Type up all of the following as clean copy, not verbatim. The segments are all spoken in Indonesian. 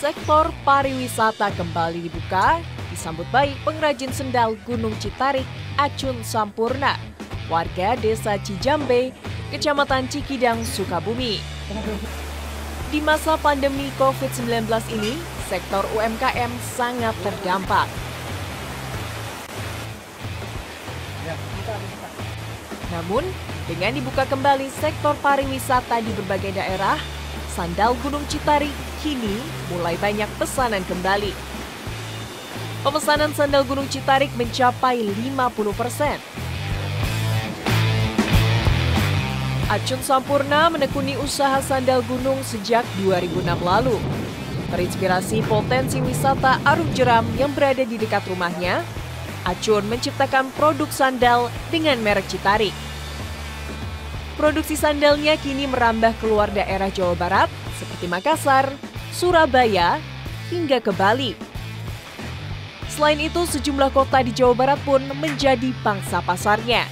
sektor pariwisata kembali dibuka, disambut baik pengrajin sendal Gunung Citarik, Acun Sampurna, warga Desa Cijambe, Kecamatan Cikidang, Sukabumi. Di masa pandemi COVID-19 ini, sektor UMKM sangat terdampak. Namun, dengan dibuka kembali sektor pariwisata di berbagai daerah, sandal Gunung Citarik kini mulai banyak pesanan kembali. Pemesanan sandal Gunung Citarik mencapai 50%. Acun Sampurna menekuni usaha sandal gunung sejak 2006 lalu. Terinspirasi potensi wisata Arung Jeram yang berada di dekat rumahnya, Acun menciptakan produk sandal dengan merek Citarik. Produksi sandalnya kini merambah keluar daerah Jawa Barat seperti Makassar, Surabaya, hingga ke Bali. Selain itu, sejumlah kota di Jawa Barat pun menjadi pangsa pasarnya.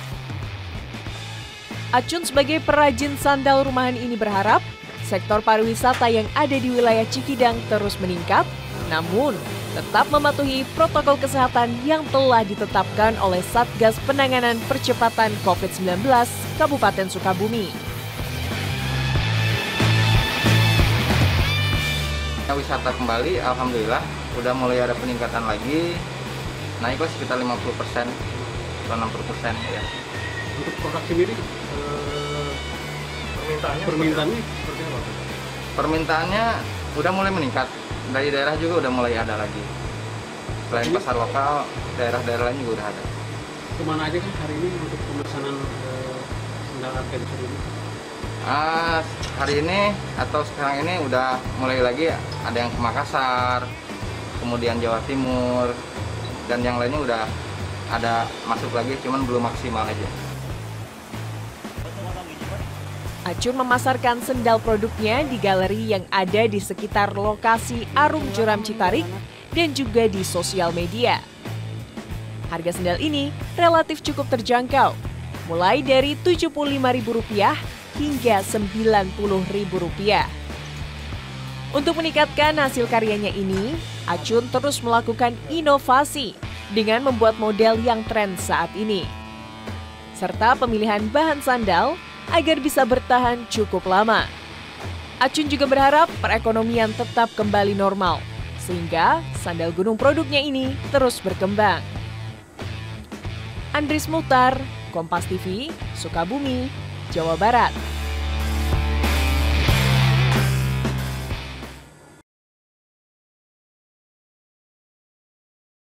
Acun sebagai perajin sandal rumahan ini berharap sektor pariwisata yang ada di wilayah Cikidang terus meningkat, namun tetap mematuhi protokol kesehatan yang telah ditetapkan oleh Satgas Penanganan Percepatan COVID-19 Kabupaten Sukabumi. Wisata kembali, alhamdulillah, udah mulai ada peningkatan lagi, naiklah sekitar 50% atau 60% ya. Untuk produk sendiri, permintaannya seperti apa? Permintaannya udah mulai meningkat, dari daerah juga udah mulai ada lagi. Selain pasar lokal, daerah-daerah lain juga udah ada. Kemana aja kan hari ini untuk pemesanan sandal adventure ini? Hari ini atau sekarang ini udah mulai lagi ada yang ke Makassar, kemudian Jawa Timur, dan yang lainnya udah ada masuk lagi, cuman belum maksimal aja. Acun memasarkan sendal produknya di galeri yang ada di sekitar lokasi Arung Jeram Citarik dan juga di sosial media. Harga sendal ini relatif cukup terjangkau, mulai dari Rp75.000 hingga Rp90.000. Untuk meningkatkan hasil karyanya ini, Acun terus melakukan inovasi dengan membuat model yang tren saat ini, serta pemilihan bahan sandal agar bisa bertahan cukup lama. Acun juga berharap perekonomian tetap kembali normal, sehingga sandal gunung produknya ini terus berkembang. Andris Muhtar, Kompas TV, Sukabumi, Jawa Barat.